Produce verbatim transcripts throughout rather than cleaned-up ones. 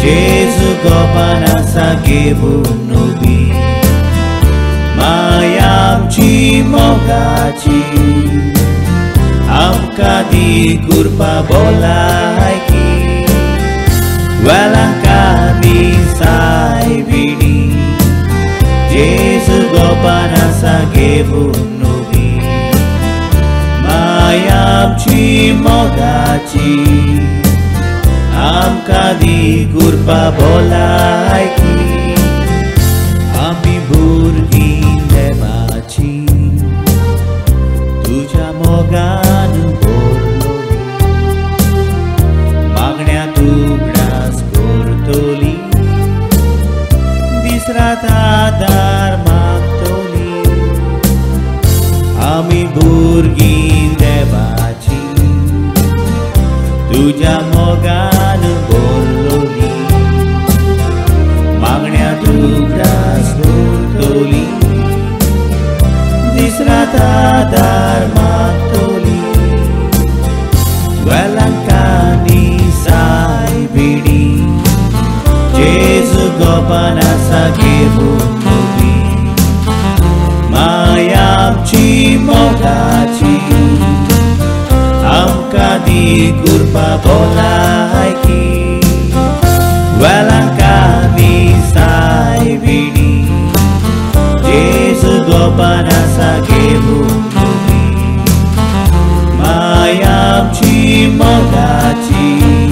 Jesu go panasa gebunubi Mayam ci mogaci Amka di kurpa bolaiki Walang kami sai bini Jesu go panasa gebunubi Mayam ci mogaci Amka di kurpa bolaiki Ami burgin devaci Tuja mogan borloli Magnya tugras kortoli Disrata darmaktoli Ami burgin devaci Tuja mogan borloli Magnya tugras kortoli Disrata darmaktoli Walang kani sai bini Jesu go panasa gebunubi Mayam ci mogaci Amka di kurpa bolaiki Walang kami sai bini Jesu go panasa gebunubi Mayam ci mogaci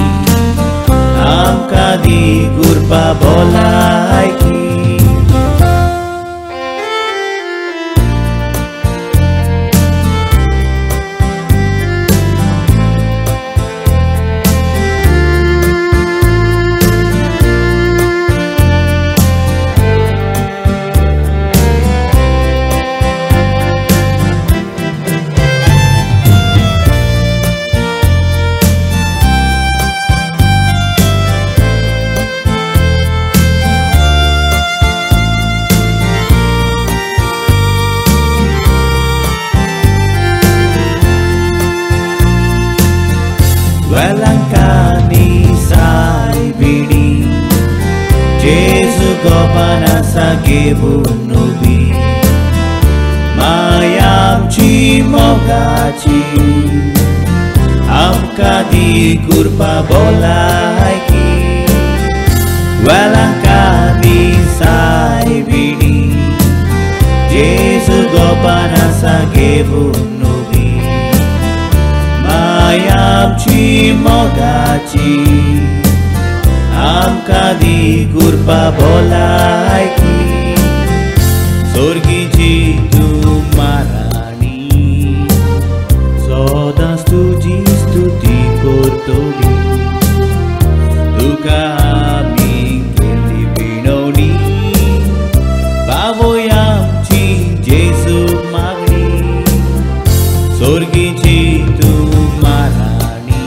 Amka di kurpa bolaiki Walang kani sai bini Jesu go panasa gebunubi Mayam ci mogaci Amka di kurpa bolaiki Walang kani sai bini Jesu go panasa gebunubi Mayam ci mogaci Amka di kurpa bolaiki Sorgi ci tu marani Soda stuji stuti kortoli Duka aming keli binoni Bavoyam ci Jesu magni Sorgi ci tu marani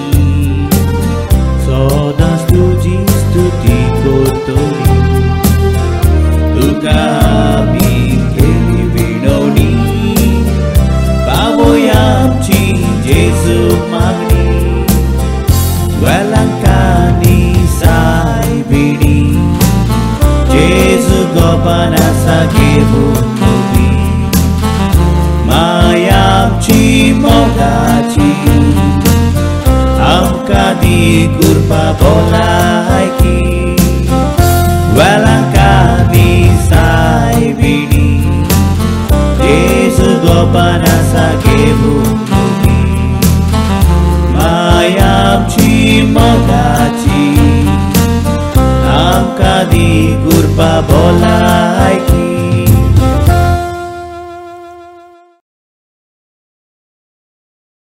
Soda stuji stuti kortoli Duka aming keli binoni Bavoyam ci Jesu magni Walang kani sai bini Jesu go panasa gebunubi Mayam ci mogaci Amka di kurpa bolaiki Walang kani sai bini Jesu go panasa gebunubi Mayam ci mogaci Amka di kurpa bolaiki